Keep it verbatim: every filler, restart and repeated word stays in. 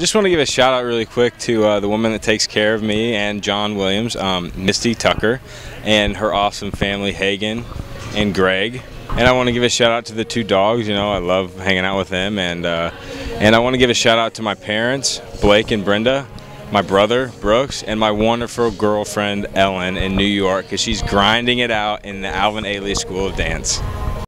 Just want to give a shout out really quick to uh, the woman that takes care of me and John Williams, um, Misty Tucker, and her awesome family, Hagen and Greg. And I want to give a shout out to the two dogs. You know, I love hanging out with them, and uh, and I want to give a shout out to my parents, Blake and Brenda, my brother Brooks, and my wonderful girlfriend Ellen in New York, because she's grinding it out in the Alvin Ailey School of Dance.